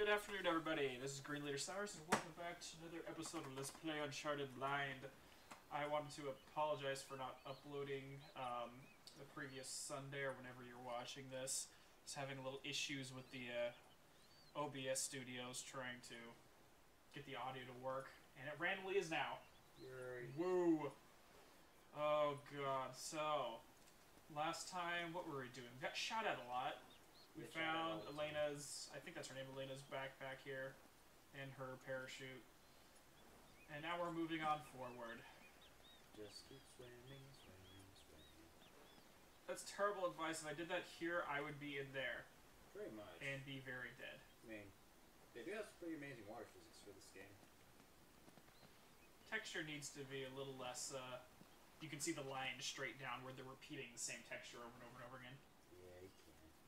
Good afternoon, everybody. This is Green Leader Sours, and welcome back to another episode of Let's Play Uncharted Blind. I wanted to apologize for not uploading the previous Sunday or whenever you're watching this. I was having a little issues with the OBS Studios trying to get the audio to work, and it randomly is now. Yay. Woo! Oh god, so last time, what were we doing? We got shot at a lot. We found Elena's, I think that's her name, Elena's backpack here, and her parachute. And now we're moving on forward. Just keep swimming, swimming, swimming. That's terrible advice. If I did that here, I would be in there. Pretty much. And be very dead. I mean, they do have some pretty amazing water physics for this game. Texture needs to be a little less, you can see the line straight down where they're repeating the same texture over and over and over again. Yeah, you can.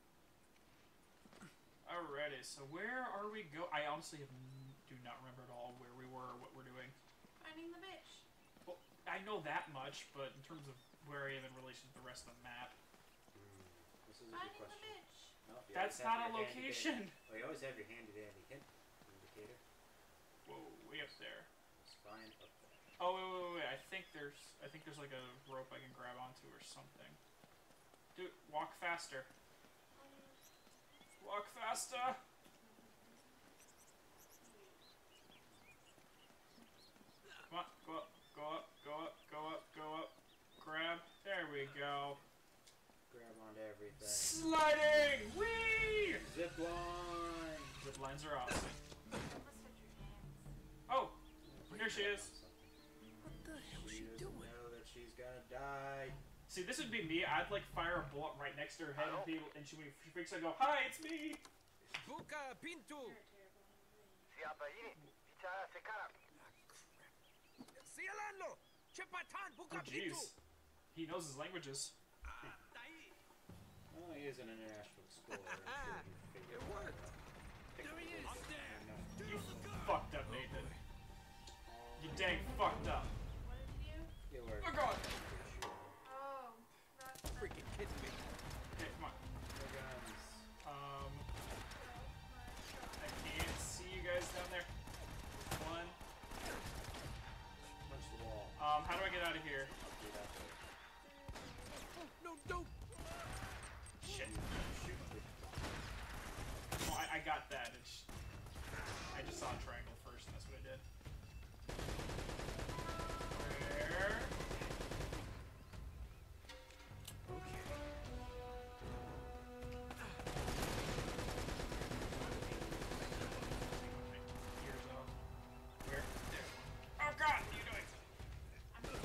Alrighty, so where are we go? I honestly do not remember at all where we were or what we're doing. Finding the bitch. Well, I know that much, but in terms of where I am in relation to the rest of the map. This is a good Finding the question. bitch. Nope, you That's always have not a your location. well, you always have your handy-dandy hint indicator. Whoa, way up there. It's fine up there. Oh, wait. I think there's like a rope I can grab onto or something. Dude, walk faster. Walk faster! Come on, go up, go up, go up, go up, go up. Grab. There we go. Grab onto everything. Sliding! Whee! Zip line! Zip lines are awesome. Let's touch your hands. Oh! Here she is. What the hell is She she doesn't doing? know that she's gonna die. See, this would be me. I'd like fire a bullet right next to her head, and people, and when she freaks, I go, "Hi, it's me." Buka Pintu! You're terrible. Sialalo! Chepatan! Oh, Buka Pintu! jeez. He knows his languages. Oh, he is an international explorer. I'm sure you figured It that worked. out. There he is! Up there! You fucked up, Nathan. You dang fucked up. What did you do? It worked. Oh god! Oh, that's Freaking kidding me. Okay, come on. The guns. I can't see you guys down there. One. Punch the wall. How do I get out of here? I'll do that way. No, no! Shit. Shoot the Oh, I got that. I just saw a triangle first, and that's what I did. Where? Okay. Ears off. Where? There. Oh god, what are you doing? I'm just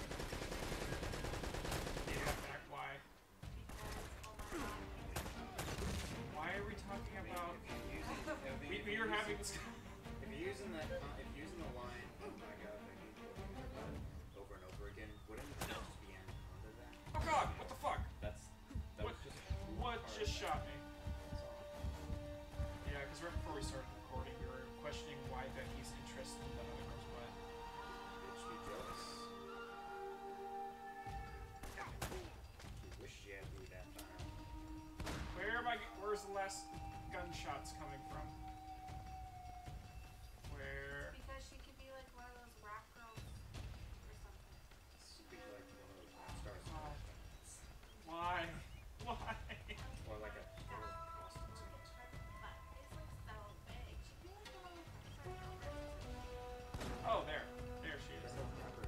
Yeah, back. Why? because, oh my god. Why are we talking about... If We were having this... If you're using that, if you're using the line, oh my god, over and over again, wouldn't it just be end under that? Oh god, what the fuck? That What, was just what hard. just shot me? That's all. Yeah, because right before we started recording, we were questioning why Becky's interested in that other girl's butt. Bitch, be jealous. She wish she had me that time. Where's the last gunshots coming from? Where? Because she could be like one of those rap girls or something. She'd be like one of those rap stars. Oh. Why? Why? Or like a girl prostitute. Her butt is like so big. She'd be like one of those Oh, there. There she is. That's not rapper.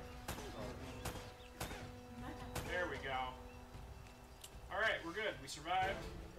There we go. Alright, we're good. We survived.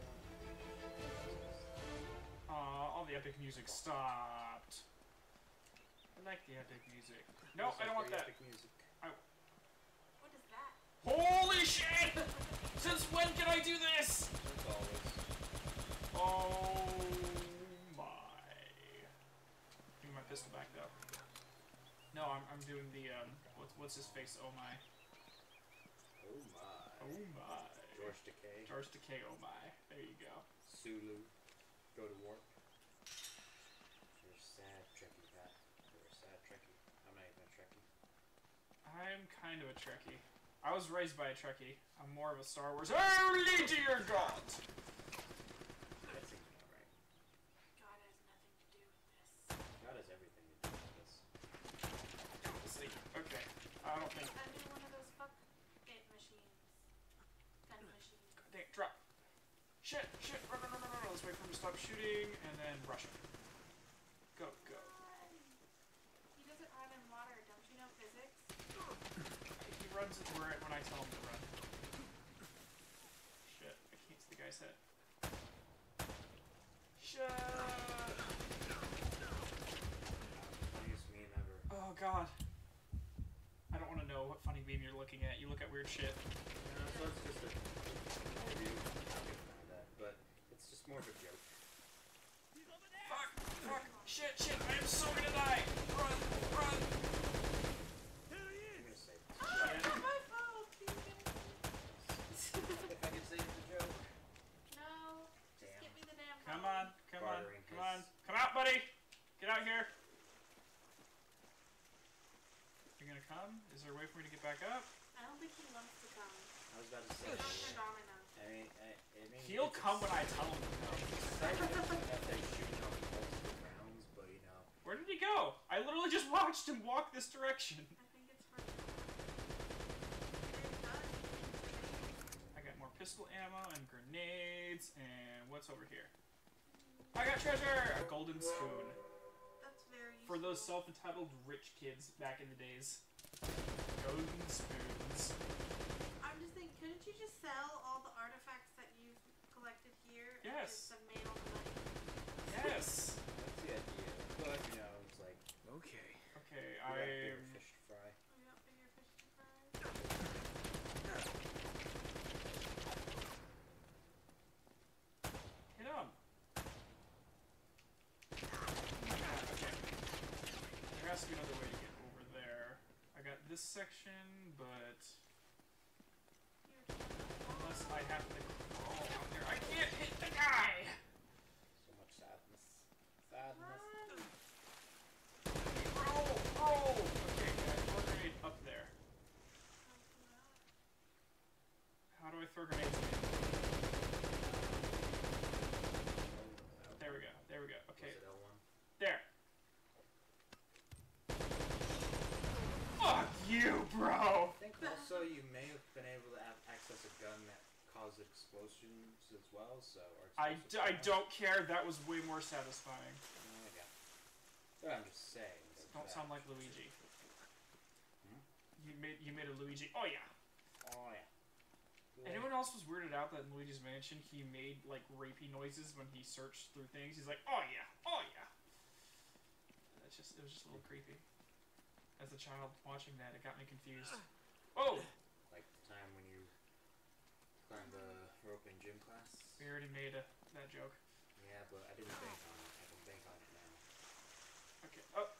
All the epic music stopped. I like the epic music. No, I don't want that. Epic music. What is that? Holy shit! Since when can I do this? As always. Oh my. Give me my pistol back though. No, I'm doing the what's his face? Oh my. Oh my. Oh my. George Decay. George Decay, oh my. There you go. Sulu. Go to warp. You're a sad Trekkie, Pat. You're a sad Trekkie. I'm not even a Trekkie. I'm kind of a Trekkie. I was raised by a Trekkie. I'm more of a Star Wars. Early dear God! That seems about right. God has nothing to see. Okay. I don't think. I do one of those fuck it machines. Gun machines. Dang, drop. Shit, shit. Run, run, run, run, run. Let's wait for him to stop shooting and then rush him. Go, go. He doesn't run in water. Don't you know physics? He runs where when I tell him to run. Shit, I can't see the guy's head. Shit. Funniest meme ever. Oh god. I don't want to know what funny meme you're looking at. You look at weird shit. So it's just a review. But it's just more of a joke. Fuck! Fuck! Shit! Shit! I am so gonna die! Run! Run! I'm gonna save this. Oh, it's not my fault. If I could save the joke. No. Just Damn. get me the damn Come phone. on! Come on! Bartering Come on! his- Come out, buddy! Get out here! You're gonna come? Is there a way for me to get back up? I don't think he wants to come. I was about to say. He's not strong enough. I mean, He'll it's come when I tell him to come. exciting that they shoot off multiple rounds, but you know. Where did he go? I literally just watched him walk this direction. I think it's for. They're done. I got more pistol ammo and grenades, and what's over here? I got treasure! A golden spoon. That's very useful. For those self-entitled rich kids back in the days. Golden spoons. I'm just thinking, couldn't you just sell all the artifacts that you've collected here? Yes. And just mail the money? Yes! That's the idea. But you know, it's like Okay. Okay, you got bigger I'm... fish to fry. We got bigger fish to fry. Hit him! Okay. There has to be another way to get over there. I got this section, but... Unless I have to crawl down there. I can't hit the guy! So much sadness. Sadness. Run! Roll! Roll! Okay, can I throw a grenade up there? How do I throw grenades? There we go. There we go. Okay. Was it L1? There. Fuck you, bro! I think also you may have been able to access a gun that caused explosions as well, so... Or I explosive don't care. That was way more satisfying. Yeah. But I'm just saying. that Don't that- sound like Luigi. Hmm? You made a Luigi. Oh yeah. Oh yeah. Anyone else was weirded out that in Luigi's Mansion he made like rapey noises when he searched through things? He's like, oh yeah, oh yeah. It was just a little creepy. As a child watching that, it got me confused. Oh, Like the time when you climbed the rope in gym class? we already made that joke. Yeah, but I didn't bank on it. I can bank on it now. Okay.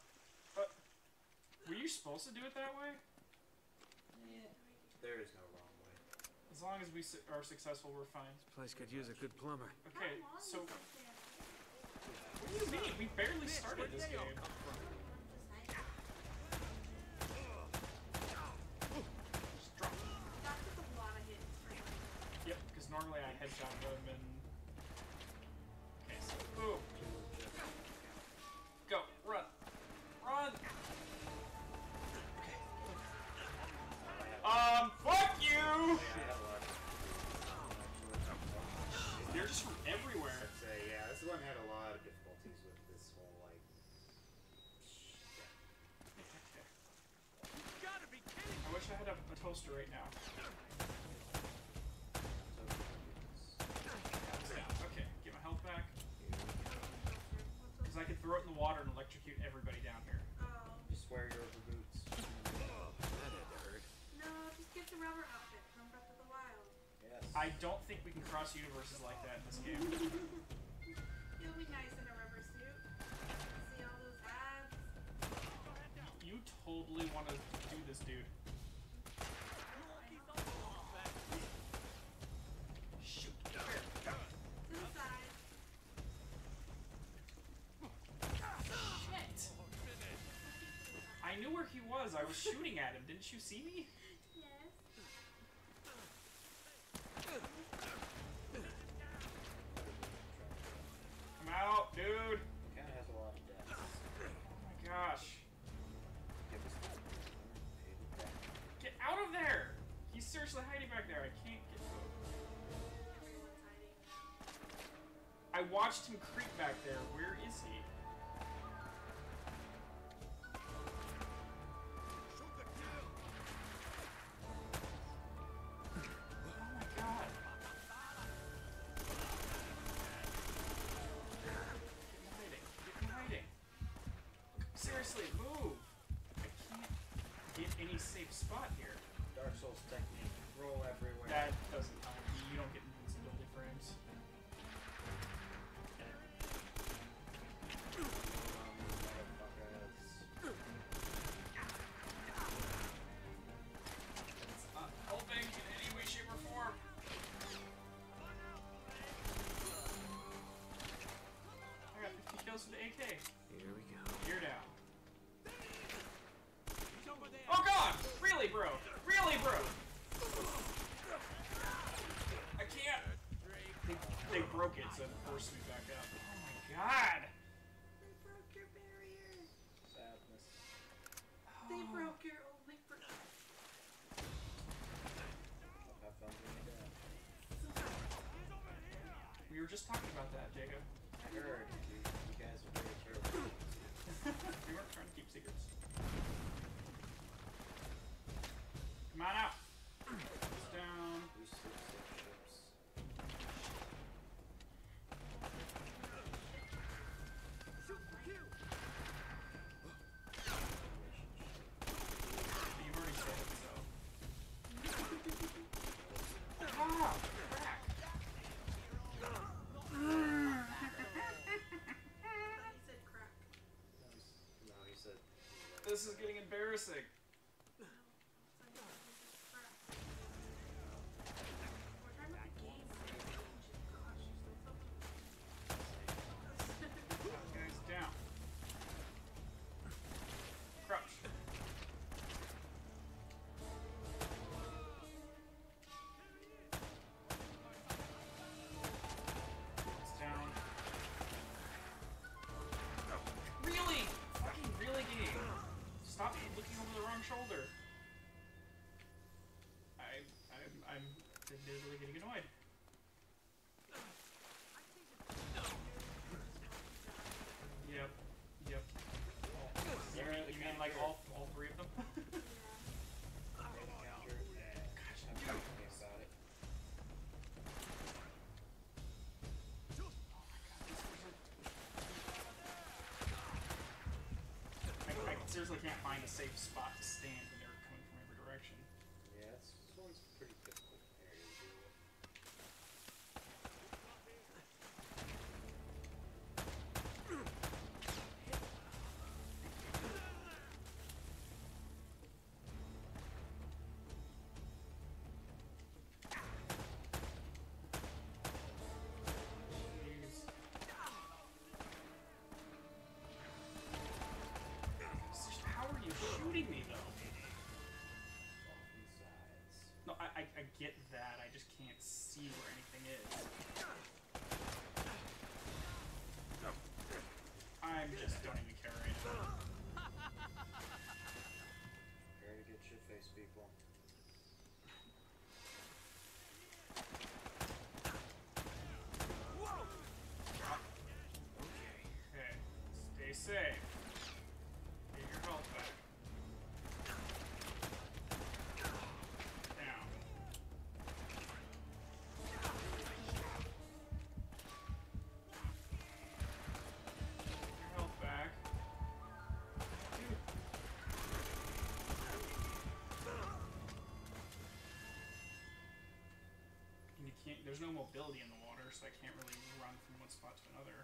Were you supposed to do it that way? Yeah. There is no wrong way. As long as we are successful, we're fine. This place could use a good plumber. Okay, How long so is this damn thing? what do you mean? We barely started this game. I'm just saying. Just drop. That took a lot of hits for him. Yep, because normally I headshot them and. Okay, so boom. Go, run, run. Fuck you! Yeah, I had a lot of They're just from everywhere. I'd say, yeah, this one had a lot of difficulties with this whole, like... You gotta be kidding I wish I had a toaster right now. Okay, get my health back. Because I can throw it in the water and electrocute everybody down here. Oh. Just wear your rubber boots. That had to hurt. No, just get the rubber outfit from Breath of the Wild. Yes. I don't think we can cross universes like that in this game. It'll be nice in a rubber suit. See all those abs? You totally want to do this, dude. Shoot. To the side. Shit. I knew where he was. I was shooting at him. Didn't you see me? Yes. Come out, dude. It kind of has a lot of deaths. Oh my gosh. Give us watched him creep back there. Where is he? Oh my god. Get hiding. Get hiding. Seriously, move. I can't get any safe spot here. Dark Souls technique. Roll everywhere. That doesn't help. You don't get invincibility frames. It's not helping in any way, shape, or form. I got 50 kills with the AK. Here we go. You're down. Oh god! Really, bro? Really, bro? I can't. They broke it, so it forced me back up. Oh my god! They broke your barrier. Sadness. They broke your only barrier. Have fun doing that. We were just talking about that, Jacob. I heard you guys are very terrible. We weren't trying to keep secrets. Come on out. It's down. We still six ships. You've already said it, so. Ah, crack. He said crack. No, he said. This is getting embarrassing. So he said crack. We're talking about the game. Gosh, you're so Guys, down. Crouch. It's down. Really? Fucking really, game. Stop looking over the wrong shoulder. I'm admittedly getting annoyed. Yep. Yep. You mean like all three of them? Encounter. I'm talking about it. I seriously can't find a safe spot to stand when they're coming from every direction. Yeah, this one's pretty difficult area to deal with. Jeez. How are you shooting me though? Off the sides. No, I get that. I just can't see where anything is. I'm just don't even care right now. Prepare to get shit faced, people. Okay, stay safe. Get your health back. Down. Get your health back. Dude. And you can't. There's no mobility in the water, so I can't really run from one spot to another.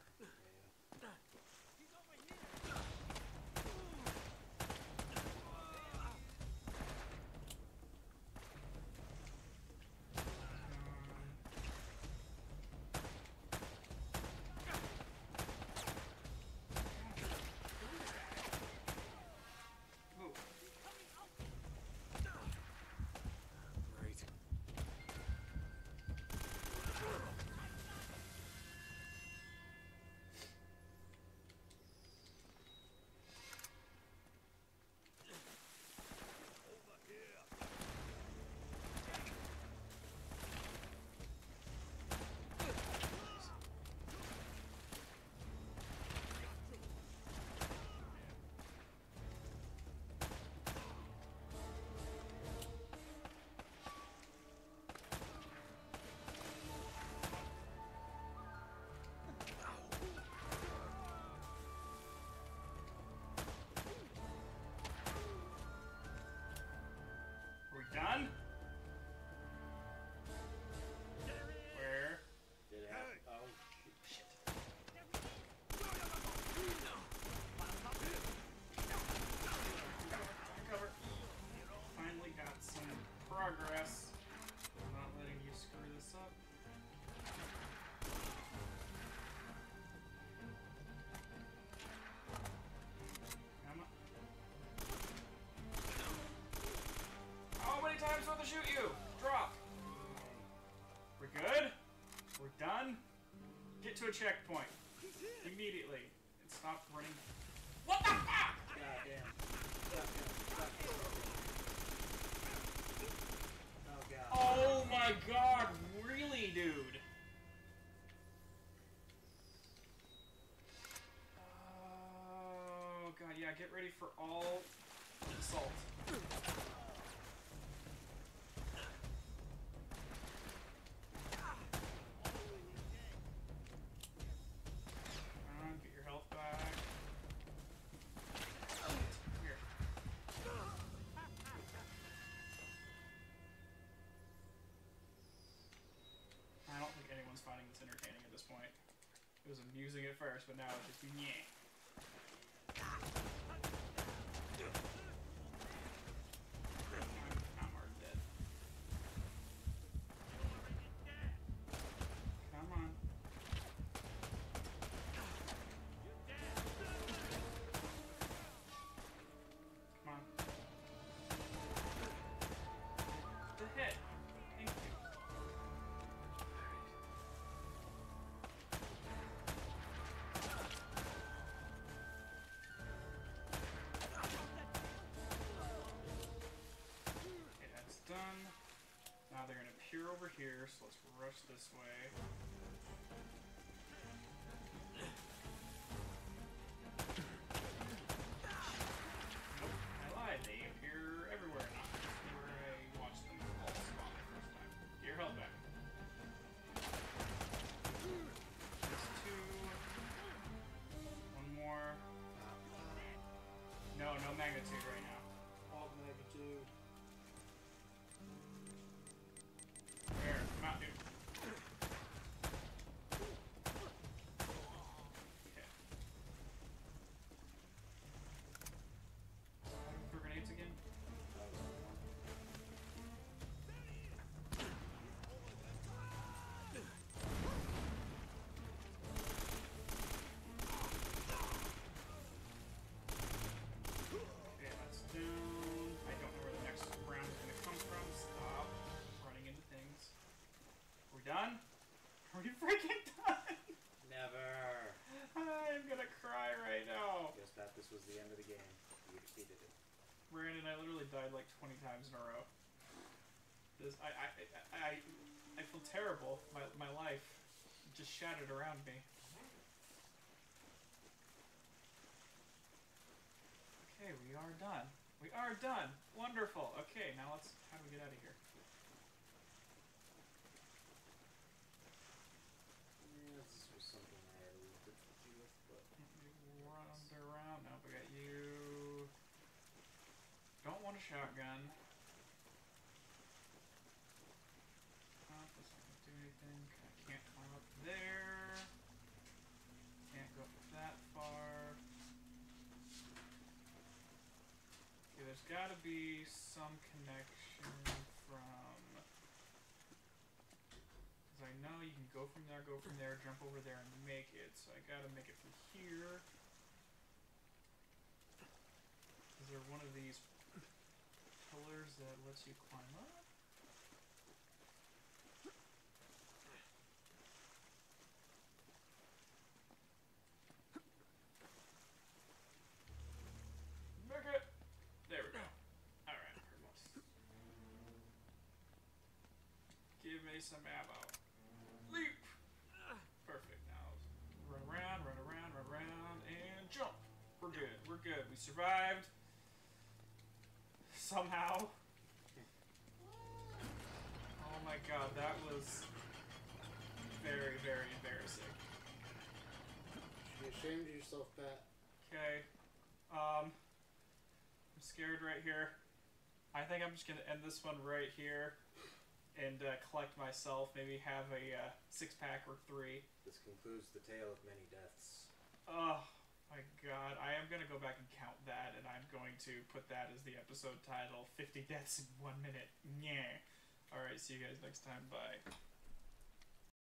Move. Right. to a checkpoint. Immediately. And stop running. What the fuck? Goddamn. Goddamn. Oh god. Oh my god, really, dude? Oh god, yeah, get ready for all assault. Get your health back. Here. I don't think anyone's finding this entertaining at this point. It was amusing at first, but now it's just nyeh. I'm already dead. Come on. Come on. The hit. Thank you. Okay, that's done. Now they're gonna appear over here, so let's rush this way. I lied, they appear everywhere now. Where I watched them all spawn the first time. Get your health back. There's two. One more. No, no magnitude right now. All magnitude. There, come out, dude. Okay. For grenades again? Okay, that's down. I don't know where the next round is gonna come from. Stop running into things. Are we done? Are we freaking done? Never. I'm gonna cry right now. Guess that this was the end of the game. You defeated it. Brandon, I literally died like 20 times in a row. This, I feel terrible. My life just shattered around me. Okay, we are done. We are done. Wonderful. Okay, now let's. How do we get out of here? Yeah, this was something I had a little difficulty with, but Run around. Nope, we got you. Don't want a shotgun. This doesn't do anything. I can't climb up there. Can't go that far. Okay, there's gotta be some connection from. Because I know you can go from there, jump over there, and make it. So I gotta make it from here. Is there one of these pillars that lets you climb up? Make it! There we go. Alright, perfect. Give me some ammo. Leap! Perfect. Now run around, and jump! We're good, we're good. We survived. Somehow. Oh my god, that was very, very embarrassing. you should be ashamed of yourself, Pat. Okay. I'm scared right here. I think I'm just gonna end this one right here and collect myself. Maybe have a six-pack or 3. This concludes the tale of many deaths. Oh my god. I am gonna go back and count that, and I'm going to put that as the episode title, 50 Deaths in 1 Minute. Yeah. Alright, see you guys next time. Bye.